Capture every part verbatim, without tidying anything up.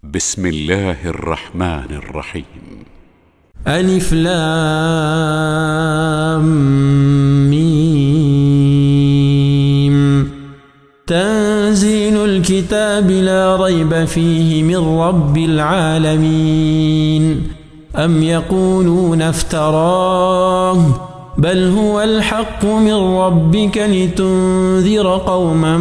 بسم الله الرحمن الرحيم. ألف لام ميم. تنزيل الكتاب لا ريب فيه من رب العالمين. أم يقولون افتراه بل هو الحق من ربك لتنذر قوما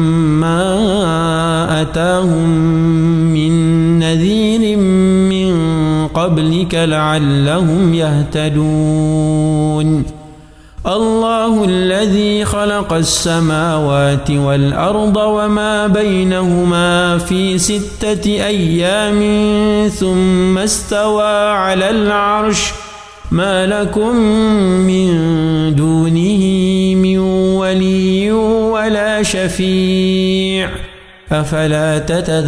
ما أتاهم من نذير من قبلك لعلهم يهتدون. الله الذي خلق السماوات والأرض وما بينهما في ستة أيام ثم استوى على العرش ما لكم من دونه من ولي ولا شفيع أفلا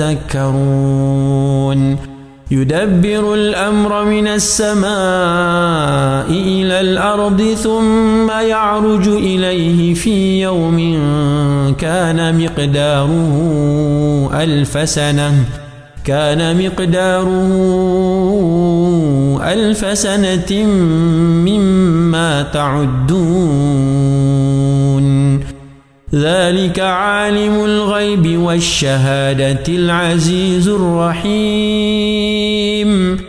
تتذكرون. يدبر الأمر من السماء إلى الأرض ثم يعرج إليه في يوم كان مقداره ألف سنة كان مقداره ألف سنة مما تعدون. ذلك عالم الغيب والشهادة العزيز الرحيم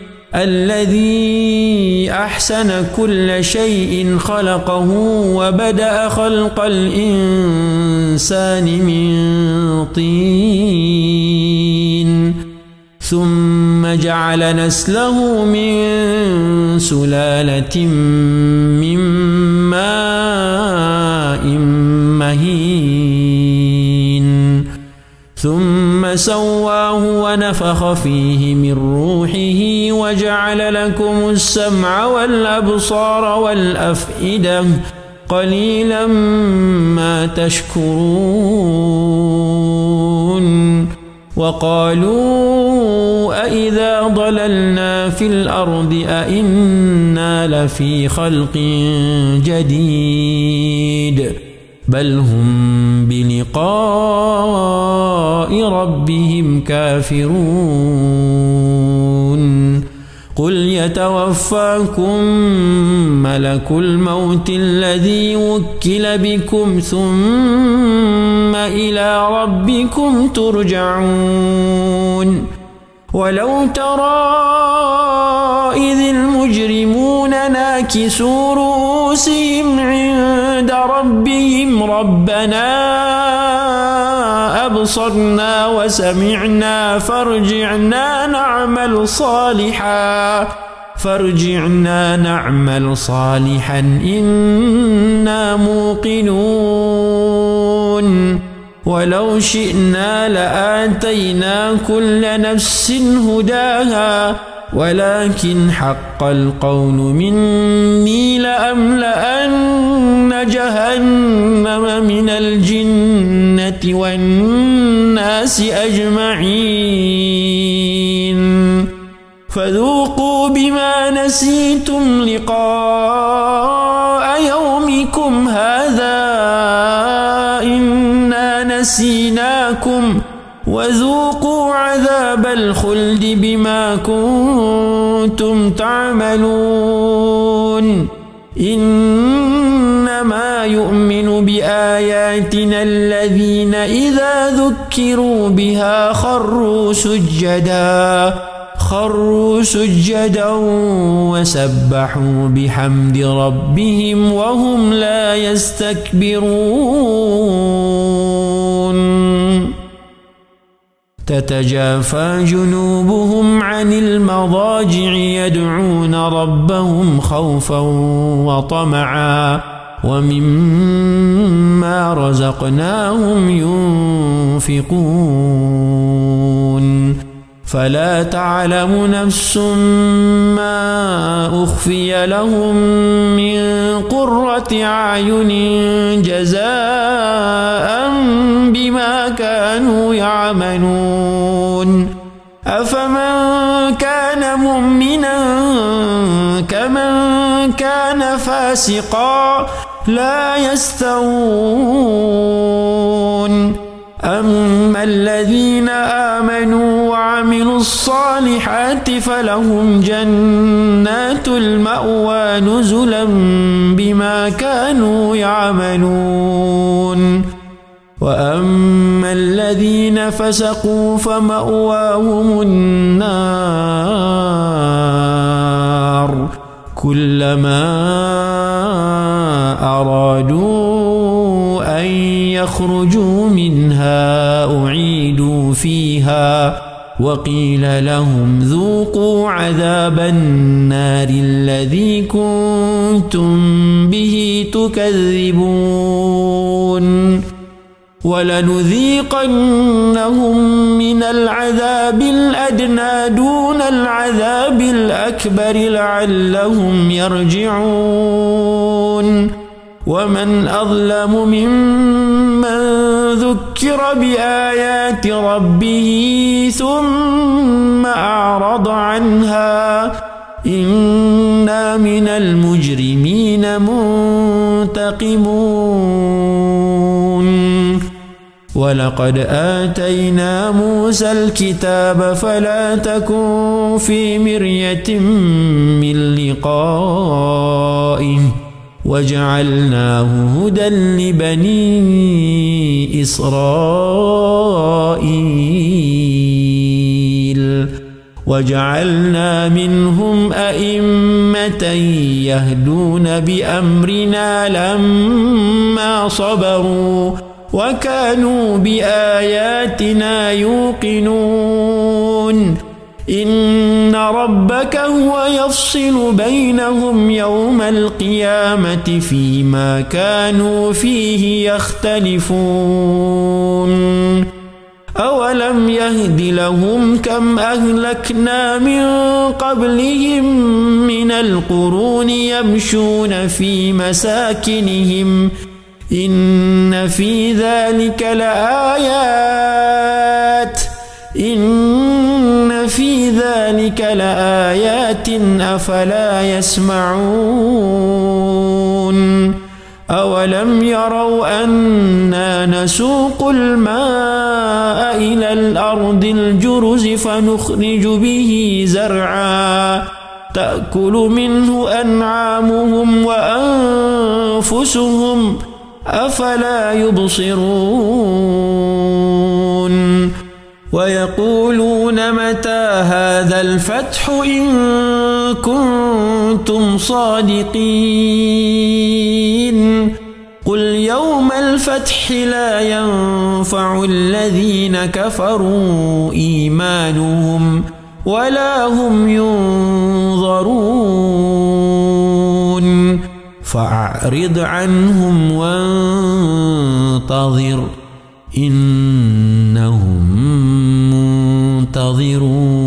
الذي أحسن كل شيء خلقه وبدأ خلق الإنسان من طين ثم جعل نسله من سلالة من ماء مهين ثم سواه ونفخ فيه من روحه وجعل لكم السمع والأبصار والأفئدة قليلا ما تشكرون. وقالوا أئذا ضللنا في الأرض أئنا لفي خلق جديد بل هم بلقاء ربهم كافرون. قل يتوفاكم ملك الموت الذي وكل بكم ثم إلى ربكم ترجعون. ولو ترى إذ المجرمون ناكسوا رؤوسهم عند ربهم ربنا أبصرنا وسمعنا فارجعنا نعمل صالحا فارجعنا نعمل صالحا إنا موقنون. ولو شئنا لآتينا كل نفس هداها ولكن حق القول مني لأملأن جهنم من الجنة والناس أجمعين. فذوقوا بما نسيتم لقاء يومكم هذا إنا نسيناكم وذوقوا عذاب الخلد بما كنتم تعملون. إنما يؤمن بآياتنا الذين إذا ذكروا بها خروا سجدا خروا سجدا وسبحوا بحمد ربهم وهم لا يستكبرون. تتجافى جنوبهم عن المضاجع يدعون ربهم خوفا وطمعا ومما رزقناهم ينفقون. فلا تعلم نفس ما أخفي لهم من قرة أعين جزاء بما كانوا يعملون. أفمن كان مؤمنا كمن كان فاسقا لا يستوون. أما الذين آمنوا وعملوا الصالحات فلهم جنات المأوى نزلا بما كانوا يعملون وأما الذين فسقوا فمأواهم النار كلما أرادوا أن يخرجوا منها أعيدوا فيها وقيل لهم ذوقوا عذاب النار الذي كنتم به تكذبون ولنذيقنهم من العذاب الأدنى دون العذاب الأكبر لعلهم يرجعون ومن أظلم ممن ذكر بآيات ربه ثم أعرض عنها إنا من المجرمين منتقمون ولقد آتينا موسى الكتاب فلا تكن في مرية من لقائه وجعلناه هدى لبني إسرائيل وجعلنا منهم أئمة يهدون بأمرنا لما صبروا وكانوا بآياتنا يوقنون إن ربك هو يفصل بينهم يوم القيامة فيما كانوا فيه يختلفون أولم يهد لهم كم أهلكنا من قبلهم من القرون يمشون في مساكنهم إن في ذلك لآيات إن في ذلك لآيات أفلا يسمعون أولم يروا أنا نسوق الماء إلى الأرض الجرز فنخرج به زرعا تأكل منه أنعامهم وأنفسهم أفلا يبصرون ويقولون متى هذا الفتح إن كنتم صادقين قل يوم الفتح لا ينفع الذين كفروا إيمانهم ولا هم ينظرون فأعرض عنهم وانتظر إنهم منتظرون.